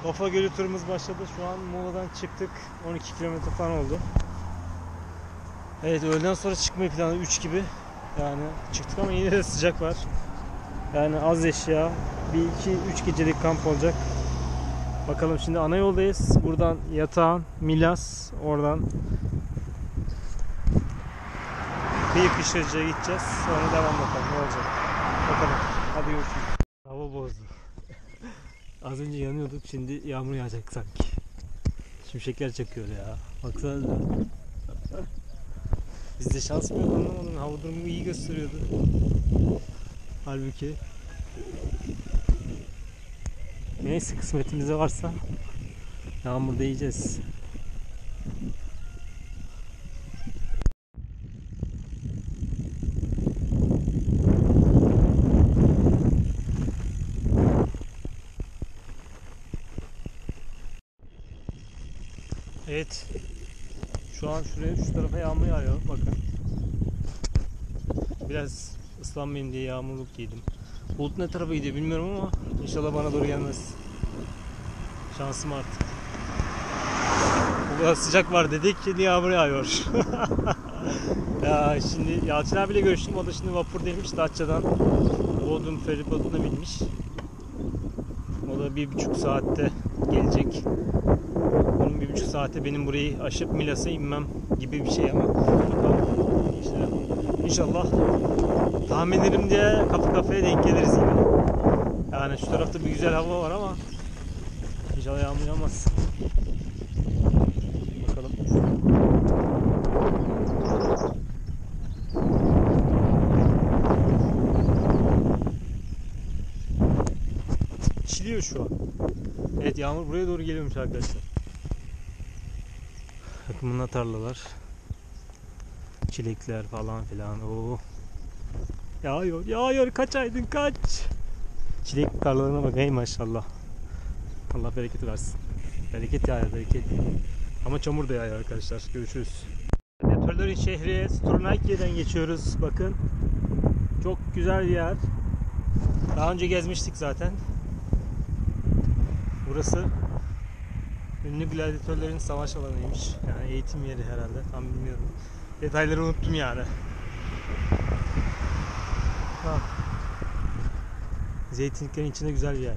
Kafa Gölü turumuz başladı. Şu an Muğla'dan çıktık. 12 kilometre falan oldu. Evet, öğleden sonra çıkmayı planladık 3 gibi. Yani çıktık ama yine de sıcak var. Yani az eşya. Bir 2-3 gecelik kamp olacak. Bakalım, şimdi ana yoldayız. Buradan Yatağan, Milas, oradan Beylikdüzü'ye gideceğiz. Sonra devam bakalım ne olacak. Bakalım. Hadi görüşürüz. Hava bozdu. Az önce yanıyorduk, şimdi yağmur yağacak sanki. Şimşekler çakıyor ya. Baksana. Bizde şans mı yok anlamadım. Hava durumu iyi gösteriyordu. Halbuki. Neyse, kısmetimizde varsa yağmurda yiyeceğiz. Evet. Şu an şu tarafa yağmur yağıyor. Bakın. Biraz ıslanmayayım diye yağmurluk giydim. Bulut ne tarafa gidiyor bilmiyorum ama inşallah bana doğru gelmez. Şansım artık. Bu kadar sıcak var dedik, şimdi yağmur yağıyor. Ya şimdi Yalçın abiyle görüştüm. O da şimdi vapurdaymış. Datça'dan Bodrum feribotuna binmiş. O da 1,5 saatte gelecek. Onun 1,5 saate benim burayı aşıp Milas'a inmem gibi bir şey ama işte İnşallah tahminlerim diye kapı kafaya denk geliriz yine. Yani şu tarafta bir güzel hava var ama inşallah yağmur yağmaz. Bakalım. Çiliyor şu an. Evet, yağmur buraya doğru geliyormuş arkadaşlar. Bakın bunlar tarlalar. Çilekler falan filan. Oo. Yağıyor, yağıyor. Kaç aydın kaç. Çilek tarlalarına bak, hey maşallah. Allah bereket versin. Bereket yağıyor, bereket. Ama çamur da yağıyor arkadaşlar. Görüşürüz. Depörlerin şehri Strunaikya'dan geçiyoruz. Bakın. Çok güzel bir yer. Daha önce gezmiştik zaten. Burası ünlü gladyatörlerin savaş alanıymış. Yani eğitim yeri herhalde. Tam bilmiyorum. Detayları unuttum yani. Ha. Zeytinliklerin içinde güzel bir yer.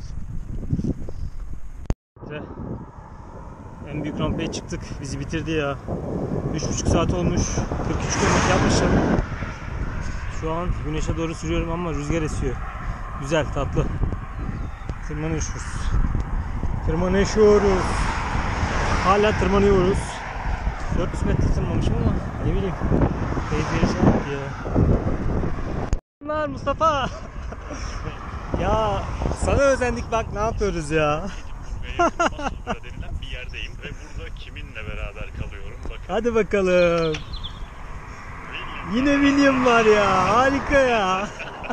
İşte en büyük rampaya çıktık. Bizi bitirdi ya. 3,5 saat olmuş. 43 km yapmışım. Şu an güneşe doğru sürüyorum ama rüzgar esiyor. Güzel, tatlı. Tırmanıyoruz. Tırmanıyoruz. Hala tırmanıyoruz. 400 metre tırmanmışım ama ne bileyim. Keyifleri şey yaptı ya. Bunlar Mustafa. Ya sana özendik, bak ne yapıyoruz ya. Masumda denilen bir yerdeyim ve burada kiminle beraber kalıyorum? Bakın. Hadi bakalım. Yine William var ya, harika ya.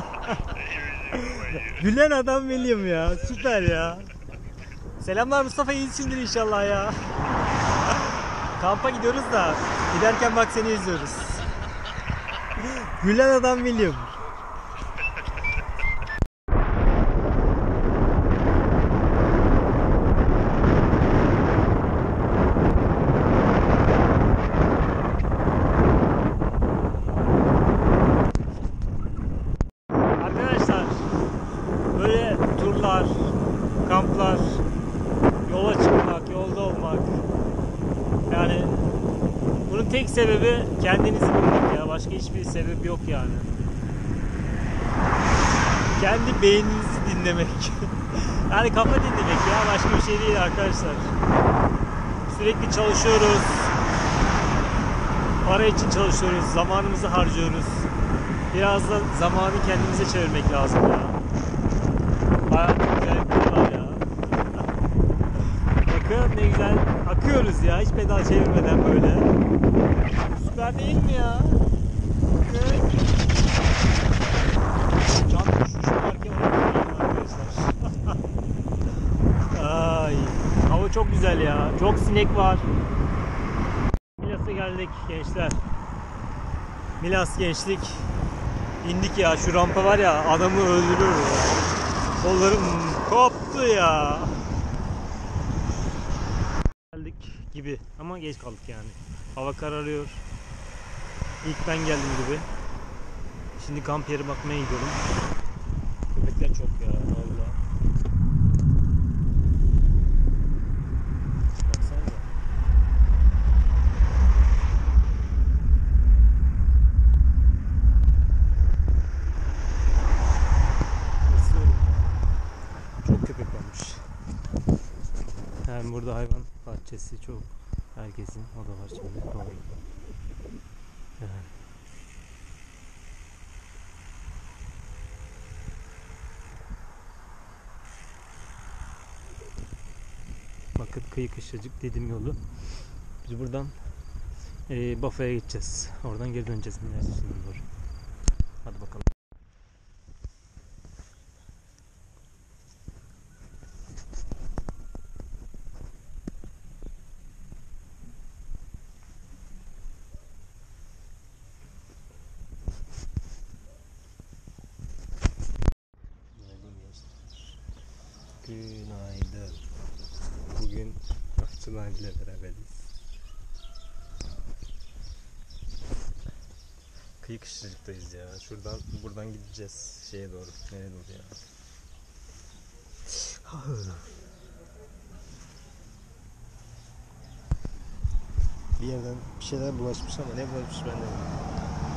Gülen adam William ya, süper ya. Selamlar Mustafa, iyisindir inşallah ya. Kampa gidiyoruz da giderken bak seni izliyoruz. Gülen adam William. Arkadaşlar, böyle turlar, kamplar, yola çıkmak, yolda olmak, yani bunun tek sebebi kendinizi bulmak ya. Başka hiçbir sebep yok yani. Kendi beyninizi dinlemek. Yani kafa dinlemek ya. Başka bir şey değil arkadaşlar. Sürekli çalışıyoruz. Para için çalışıyoruz. Zamanımızı harcıyoruz. Biraz da zamanı kendimize çevirmek lazım ya. Hayatın güzellikleri var ya. Bakın ne güzel akıyoruz ya, hiç pedal çevirmeden böyle. Süper değil mi ya? Bakın. Can düşmüş varken arkadaşlar. Ay, hava çok güzel ya. Çok sinek var. Milas'a geldik gençler. Milas gençlik. İndik ya, şu rampa var ya, adamı öldürüyor ya. Kollarım koptu ya. gibi ama geç kaldık yani. Hava kararıyor. İlk ben geldim gibi. Şimdi kamp yeri bakmaya gidiyorum. Köpekler çok ya valla. Baksanıza. Basıyorum. Çok köpek varmış. Yani burada hayvan bahçesi çok. Herkesin o da var şimdi. Doğru. Yani. Bakın kıyı kışlacık dedim yolu. Biz buradan Bafra'ya gideceğiz. Oradan geri döneceğiz Mersin'e doğru. Hadi bakalım. Günaydın. Bugün Akçılar ile beraberiz. Kıyı kışlacıktayız ya. Buradan gideceğiz şeye doğru. Nereye doğru ya? Bir yerden bir şeyler bulaşmış ama ne bulaşmış ben de bilmiyorum.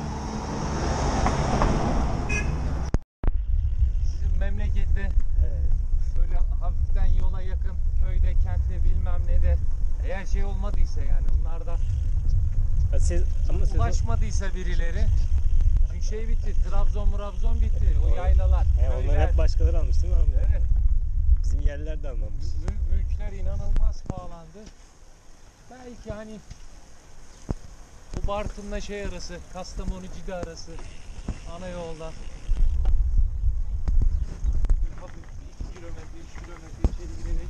Sizin memlekette Evet. böyle hafiften yola yakın köyde, kentte bilmem ne de eğer şey olmadıysa yani bunlarda Ama sezon... ulaşmadıysa birileri çünkü şey bitti, Trabzon bitti, o yaylalar, Onlar köyler. hep başkaları almış değil mi abi? Evet, Bizim yerler de almamış. mülkler inanılmaz pahalandı. Belki hani bu Bartın'la şey arası, Kastamonu-Cide arası ana yolda bir hafif 2 kilometre, 3 kilometre içeri girerek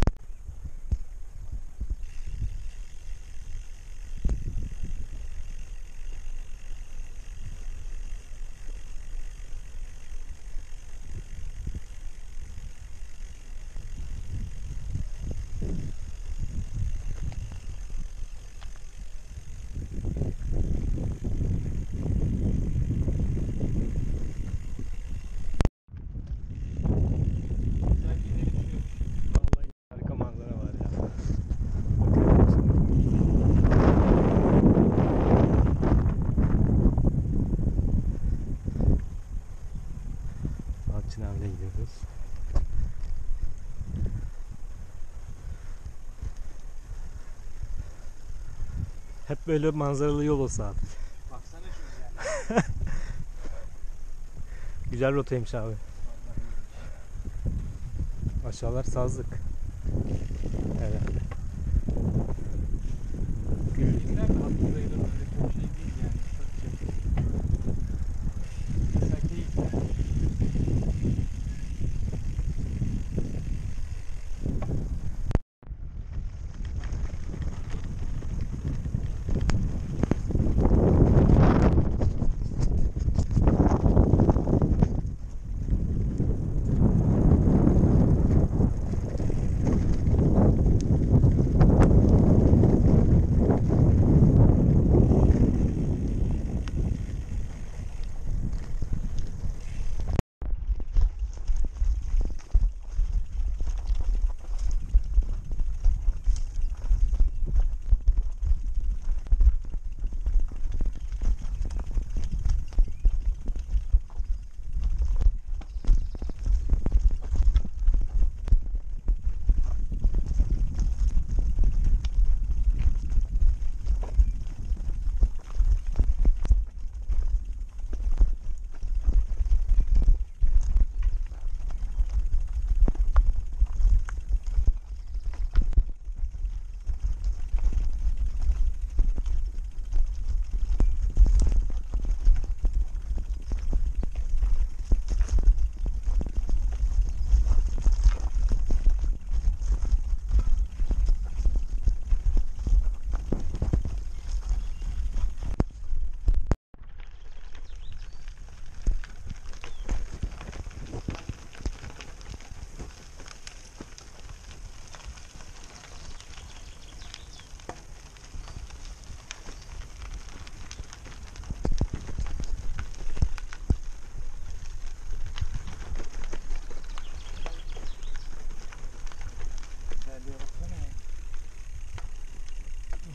güzel bir yere düşüyormuş. Vallahi harika manzara var ya. Bakın şimdi. Akçıner'le gidiyoruz. Hep böyle manzaralı yol olsa abi. Baksana şu güzelliğe. Güzel rotaymış abi. Aşağılar sazlık. Herhalde. Gülcükler de haklı sayılır, öyle çok şey değil yani. Mesela keyifli.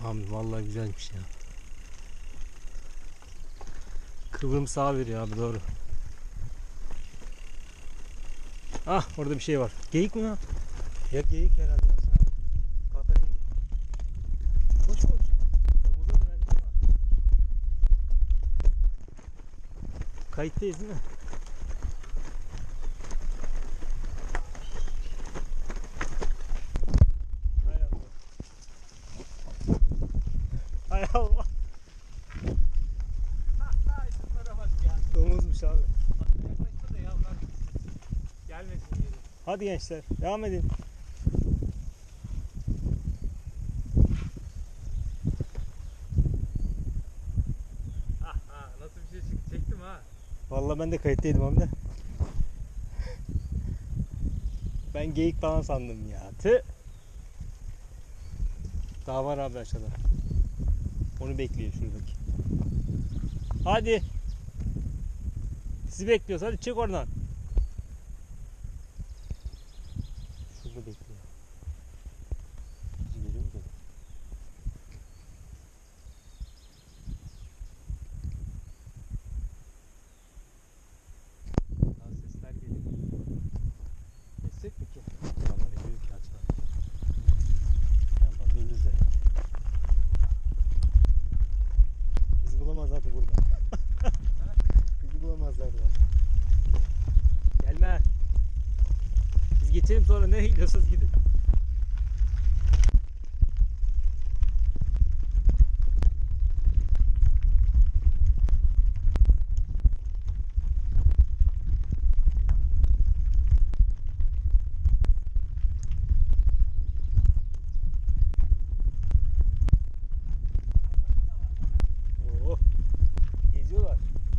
Abi vallahi güzelmiş ya. Kıvrım sağ veriyor abi, doğru. Ah, orada bir şey var. Geyik mi ya? Ya geyik herhalde ya. Kahverengi. Koş koş. Domuza da bence ama. Kayıttayız değil mi? Hay Allah. Hay Allah. Şunlara bak ya. Domuzmuş abi. Yaklaşma da yavrular gelmesin diye. Hadi gençler, devam edin. Nasıl bir şey çıktı? Çektim ha. Vallahi ben de kayıttaydım abi de. Ben geyik falan sandım ya. Tüh. Daha var abi aşağıda. Onu bekliyor şuradaki. Hadi. Sizi bekliyoruz. Hadi çık oradan. Şurada bekliyor. Bizi görüyor mu? Daha sesler geliyor. Kesecek mi ki? Tamam, ediyor ki açma. Yapalım önümüzde. Bizi bulamazlardı burada. Bizi bulamazlardı. Gelme. Biz geçelim, sonra nereye gidiyorsanız gidin. Oo. Geziyorlar.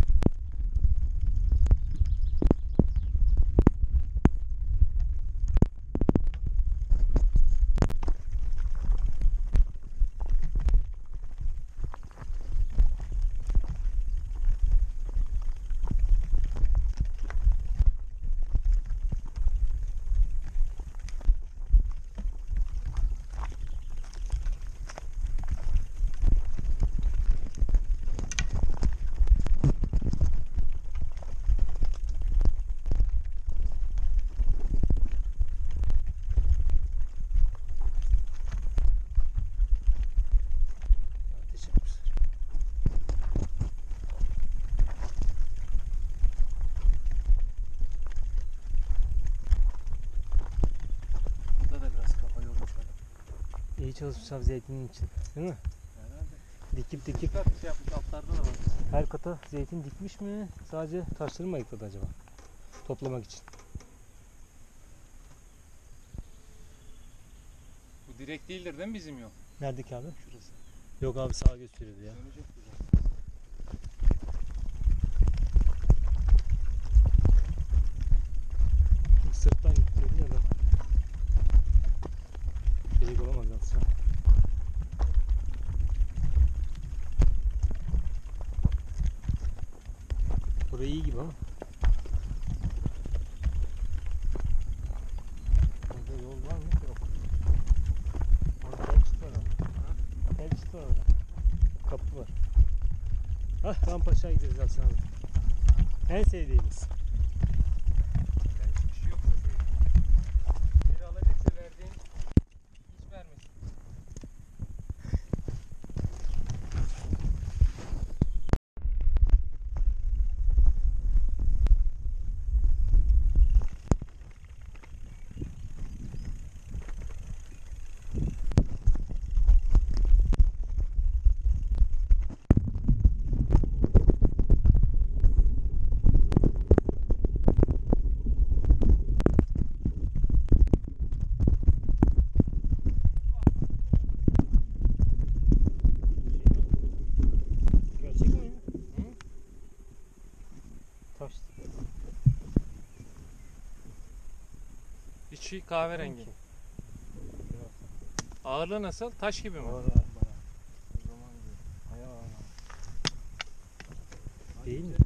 Ateş yapmışlar. Burada da biraz kafa yormuş adam. İyi çalışmış abi zeytinin için. Değil mi? Herhalde. Dikip dikip Dikkat şey yapmış, altlarda da var. her kata zeytin dikmiş mi? Sadece taşları mı ayıkladı acaba? Toplamak için. Bu direkt değildir değil mi bizim yol? Neredeki abi? Şurası. Yok abi, sağa gösteriyordu ya. Dönecek buradan. Sırttan gidiyordu ya da. Delik olamaz yalnız. Burası iyi gibi ama. Orada yol var mı? Yok. Orada el çıt var ama. El çıt var orada. Kapı var. Hah, rampa aşağı gideriz Hasan abi. En sevdiğimiz. Ben hiçbir şey yoksa sevdiğim. Biri alacaksa verdiğin hiç vermesin. Gerçek mi ya? Hı? Taş. İçi kahverengi. Ağırlığı nasıl? Taş gibi mi? Ağır ağır bayağı. O zaman iyi. Bayağı ağır. Değil mi?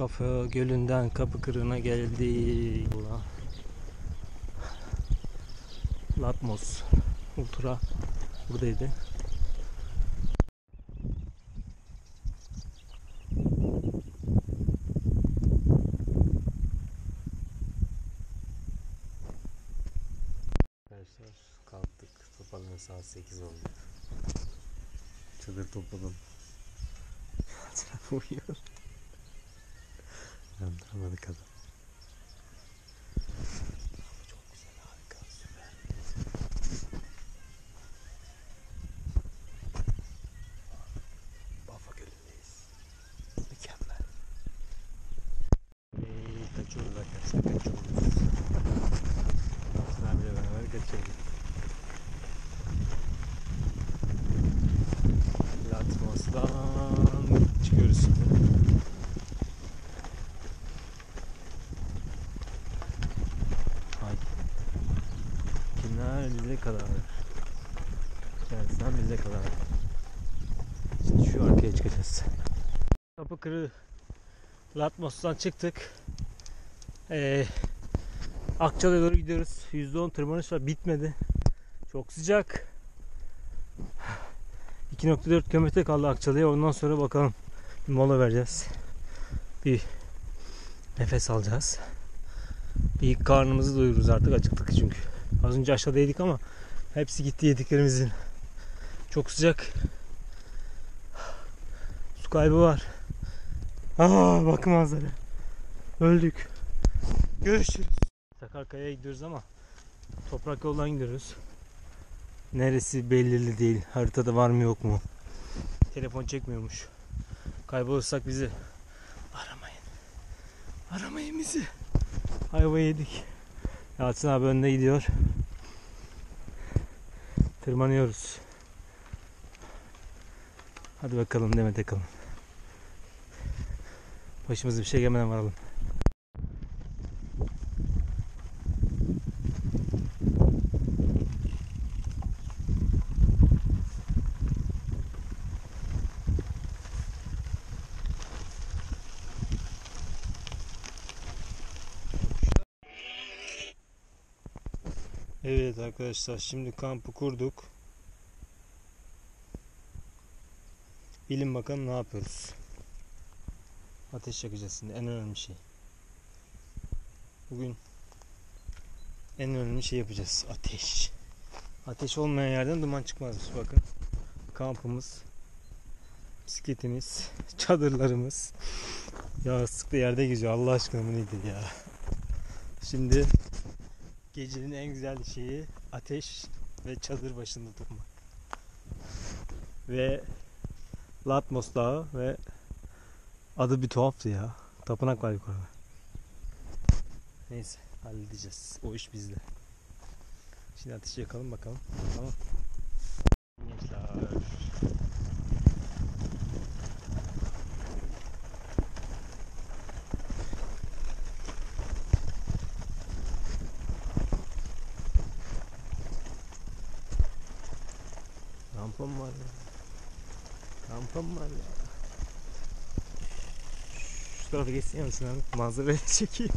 Kafa Gölü'nden Kapıkırı'na geldik. Latmos Ultra buradaydı. Arkadaşlar kalktık. Toparlanın saat 8 oldu. Çadır topladım. Uyuyor. Yandıramadık adam. Çok güzel, harika, süper. Bafa Gölü'ndeyiz. Mükemmel. Kaçıyoruz arkadaşlar, kaçıyoruz. Sizlerle beraber kaçıyoruz. Latmos'tan çıkıyoruz şimdi. Bize kadar. Gelsen bize kadar. Şimdi şu arkaya çıkacağız. Kapıkırı Latmos'tan çıktık. Akçalı'ya doğru gidiyoruz. %10 tırmanış var. Bitmedi. Çok sıcak. 2.4 kilometre kaldı Akçalı'ya. Ondan sonra bakalım. Bir mola vereceğiz. Bir nefes alacağız. Bir karnımızı doyururuz artık. Acıktık çünkü. Az önce aşağıdaydık ama hepsi gitti yediklerimizin. Çok sıcak. Su kaybı var. Bakın manzara. Öldük. Görüşürüz. Sakarkaya'ya gidiyoruz ama toprak yoldan gidiyoruz. Neresi belirli değil. Haritada var mı yok mu? Telefon çekmiyormuş. Kaybolursak bizi aramayın. Aramayın bizi. Ayva yedik. Yalçın abi önde gidiyor. Tırmanıyoruz. Hadi bakalım Demet Akalın. Başımıza bir şey gelmeden varalım. Evet arkadaşlar, şimdi kampı kurduk. Bilin bakalım ne yapıyoruz. Ateş yakacağız şimdi, en önemli şey. Bugün en önemli şey yapacağız. Ateş. Ateş olmayan yerden duman çıkmazmış. Bakın. Kampımız, bisikletimiz, çadırlarımız. Yastıklı yerde geziyor. Allah aşkına bu nedir ya? Şimdi gecenin en güzel şeyi ateş ve çadır başında durmak. Ve Latmos Dağı ve adı bir tuhaftı ya. Tapınak var yukarıda. Neyse, halledeceğiz. O iş bizde. Şimdi ateşi yakalım bakalım. Tamam. Gençler. Rampam var ya. Rampam var ya. Şu tarafa geçsin yansın abi. Manzarayı çekeyim.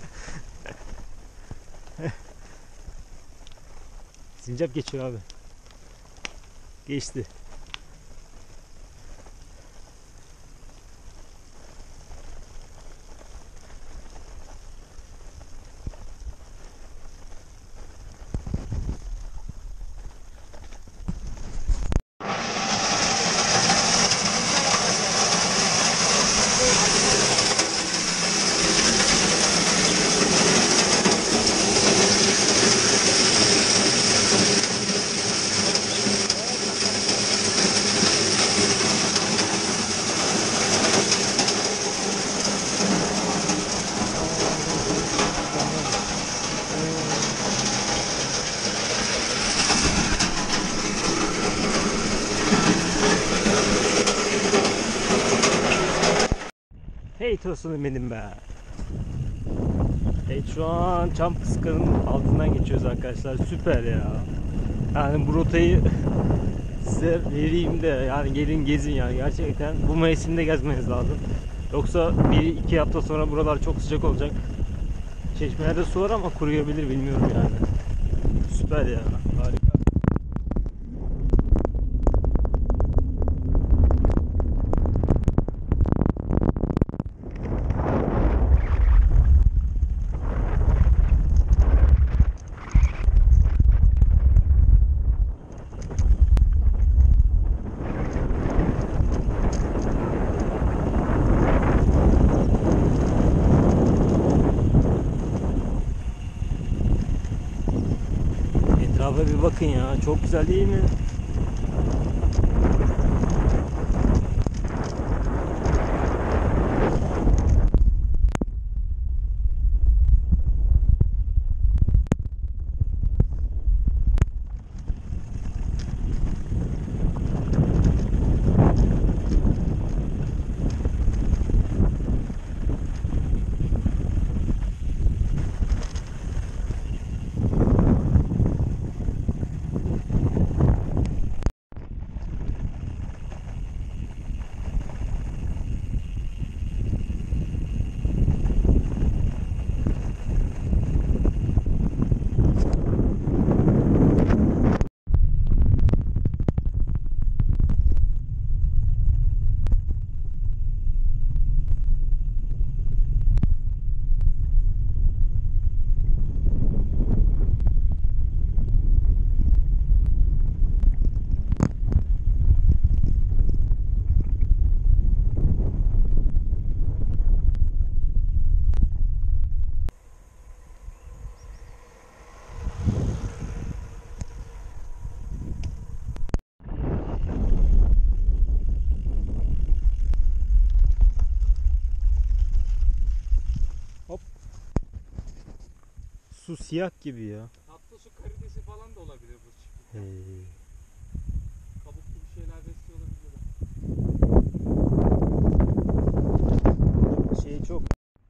Sincap geçiyor abi. Geçti. Hey tosunum benim be. Hey, şu an Çam Kıskan'ın altından geçiyoruz arkadaşlar. Süper ya. Yani bu rotayı size vereyim de yani gelin gezin yani. Gerçekten bu mevsimde gezmeniz lazım. Yoksa 1-2 hafta sonra buralar çok sıcak olacak. Çeşmelerde su var ama kuruyabilir, bilmiyorum yani. Süper ya, harika. Etrafa bir bakın ya, çok güzel değil mi? Su siyah gibi ya. Tatlı su karidesi falan da olabilir bu çiftlikte. Kabuklu bir şeyler besliyor olabilirler. Şey çok.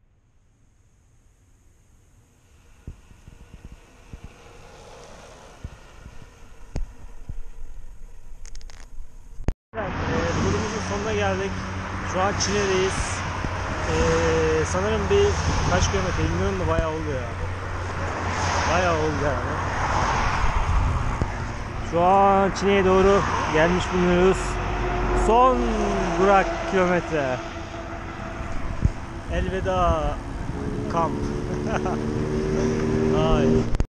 Evet, turumuzun sonuna geldik. Şu an Çile'deyiz. Sanırım bir kaç kilometre bilmiyorum da bayağı oldu ya. Bayağı oldu yani. Şu an Çile'ye doğru gelmiş bulunuyoruz. Son durak kilometre. Elveda kamp. Ay.